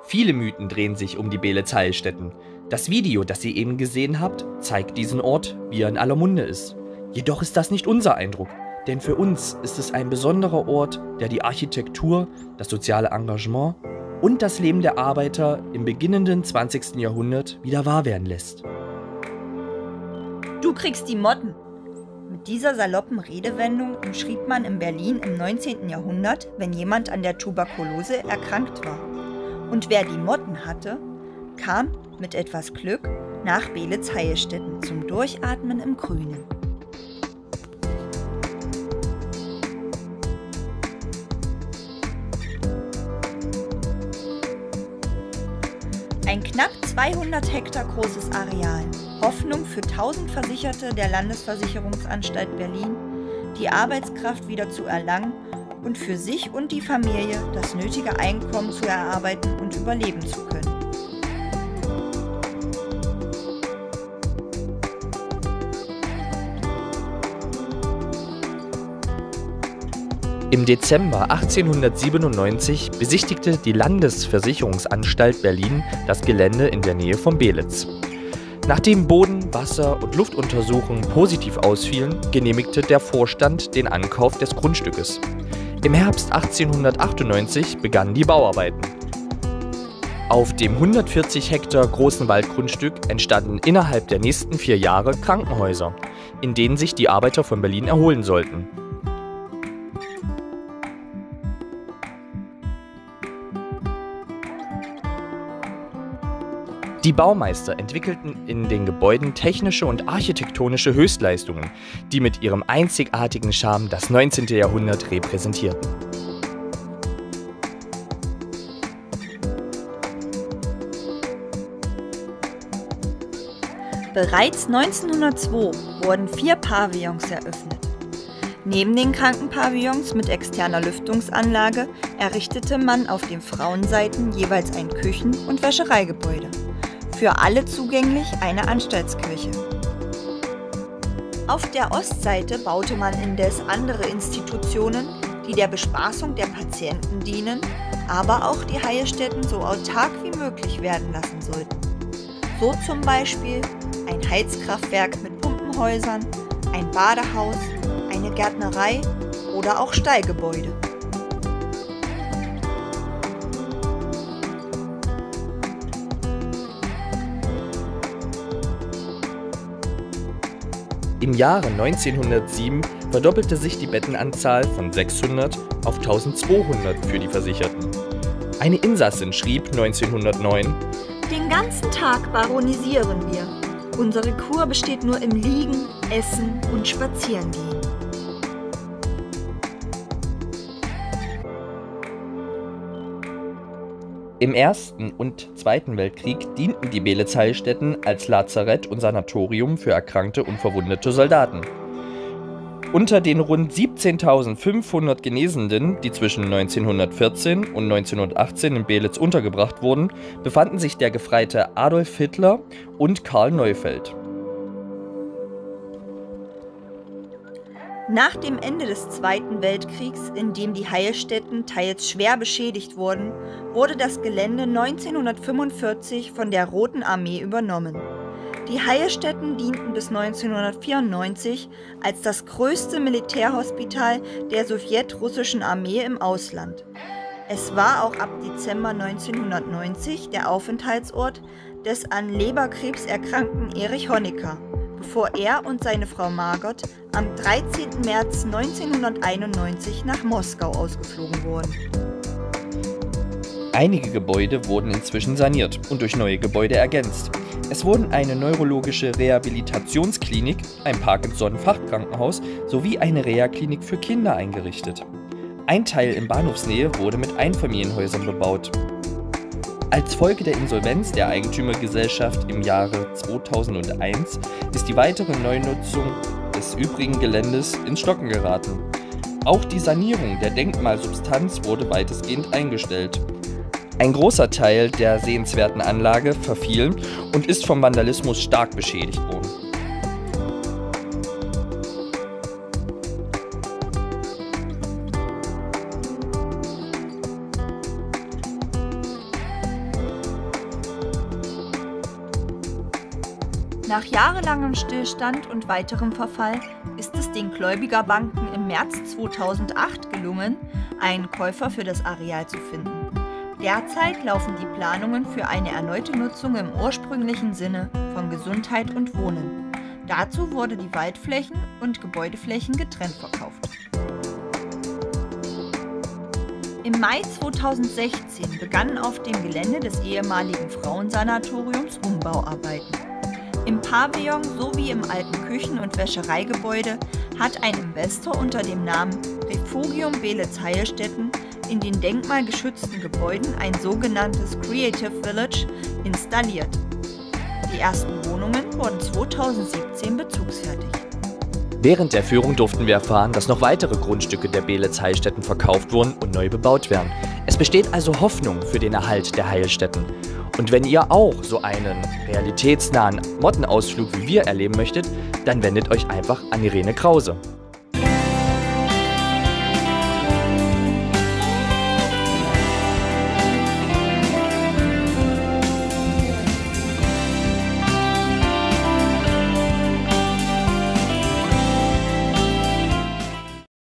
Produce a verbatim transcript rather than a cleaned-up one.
Viele Mythen drehen sich um die Beelitz-Heilstätten. Das Video, das ihr eben gesehen habt, zeigt diesen Ort, wie er in aller Munde ist. Jedoch ist das nicht unser Eindruck, denn für uns ist es ein besonderer Ort, der die Architektur, das soziale Engagement und das Leben der Arbeiter im beginnenden zwanzigsten Jahrhundert wieder wahr werden lässt. Du kriegst die Motten. Mit dieser saloppen Redewendung umschrieb man in Berlin im neunzehnten Jahrhundert, wenn jemand an der Tuberkulose erkrankt war. Und wer die Motten hatte, kam mit etwas Glück nach Beelitz-Heilstätten zum Durchatmen im Grünen. Ein knapp zweihundert Hektar großes Areal, Hoffnung für tausend Versicherte der Landesversicherungsanstalt Berlin, die Arbeitskraft wieder zu erlangen und für sich und die Familie das nötige Einkommen zu erarbeiten und überleben zu können. Im Dezember achtzehnhundertsiebenundneunzig besichtigte die Landesversicherungsanstalt Berlin das Gelände in der Nähe von Beelitz. Nachdem Boden-, Wasser- und Luftuntersuchungen positiv ausfielen, genehmigte der Vorstand den Ankauf des Grundstückes. Im Herbst achtzehnhundertachtundneunzig begannen die Bauarbeiten. Auf dem hundertvierzig Hektar großen Waldgrundstück entstanden innerhalb der nächsten vier Jahre Krankenhäuser, in denen sich die Arbeiter von Berlin erholen sollten. Die Baumeister entwickelten in den Gebäuden technische und architektonische Höchstleistungen, die mit ihrem einzigartigen Charme das neunzehnte Jahrhundert repräsentierten. Bereits neunzehnhundertzwei wurden vier Pavillons eröffnet. Neben den Krankenpavillons mit externer Lüftungsanlage errichtete man auf den Frauenseiten jeweils ein Küchen- und Wäschereigebäude. Für alle zugänglich eine Anstaltskirche. Auf der Ostseite baute man indes andere Institutionen, die der Bespaßung der Patienten dienen, aber auch die Heilstätten so autark wie möglich werden lassen sollten. So zum Beispiel ein Heizkraftwerk mit Pumpenhäusern, ein Badehaus, eine Gärtnerei oder auch Stallgebäude. Im Jahre neunzehnhundertsieben verdoppelte sich die Bettenanzahl von sechshundert auf eintausendzweihundert für die Versicherten. Eine Insassin schrieb neunzehnhundertneun: Den ganzen Tag baronisieren wir. Unsere Kur besteht nur im Liegen, Essen und Spazierengehen. Im Ersten und Zweiten Weltkrieg dienten die Beelitz-Heilstätten als Lazarett und Sanatorium für erkrankte und verwundete Soldaten. Unter den rund siebzehntausendfünfhundert Genesenen, die zwischen neunzehnhundertvierzehn und neunzehnhundertachtzehn in Beelitz untergebracht wurden, befanden sich der Gefreite Adolf Hitler und Karl Neufeld. Nach dem Ende des Zweiten Weltkriegs, in dem die Heilstätten teils schwer beschädigt wurden, wurde das Gelände neunzehnhundertfünfundvierzig von der Roten Armee übernommen. Die Heilstätten dienten bis neunzehnhundertvierundneunzig als das größte Militärhospital der sowjetrussischen Armee im Ausland. Es war auch ab Dezember neunzehnhundertneunzig der Aufenthaltsort des an Leberkrebs erkrankten Erich Honecker, bevor er und seine Frau Margot am dreizehnten März neunzehnhunderteinundneunzig nach Moskau ausgeflogen wurden. Einige Gebäude wurden inzwischen saniert und durch neue Gebäude ergänzt. Es wurden eine neurologische Rehabilitationsklinik, ein Parkinson-Fachkrankenhaus sowie eine Reha-Klinik für Kinder eingerichtet. Ein Teil in Bahnhofsnähe wurde mit Einfamilienhäusern bebaut. Als Folge der Insolvenz der Eigentümergesellschaft im Jahre zweitausendeins ist die weitere Neunutzung des übrigen Geländes ins Stocken geraten. Auch die Sanierung der Denkmalsubstanz wurde weitestgehend eingestellt. Ein großer Teil der sehenswerten Anlage verfiel und ist vom Vandalismus stark beschädigt worden. Nach jahrelangem Stillstand und weiterem Verfall ist es den Gläubigerbanken im März zweitausendacht gelungen, einen Käufer für das Areal zu finden. Derzeit laufen die Planungen für eine erneute Nutzung im ursprünglichen Sinne von Gesundheit und Wohnen. Dazu wurde die Waldflächen und Gebäudeflächen getrennt verkauft. Im Mai zweitausendsechzehn begannen auf dem Gelände des ehemaligen Frauensanatoriums Umbauarbeiten. Im Pavillon sowie im alten Küchen- und Wäschereigebäude hat ein Investor unter dem Namen Refugium Beelitz-Heilstätten in den denkmalgeschützten Gebäuden ein sogenanntes Creative Village installiert. Die ersten Wohnungen wurden zweitausendsiebzehn bezugsfertig. Während der Führung durften wir erfahren, dass noch weitere Grundstücke der Beelitz-Heilstätten verkauft wurden und neu bebaut werden. Es besteht also Hoffnung für den Erhalt der Heilstätten. Und wenn ihr auch so einen realitätsnahen Mottenausflug wie wir erleben möchtet, dann wendet euch einfach an Irene Krause.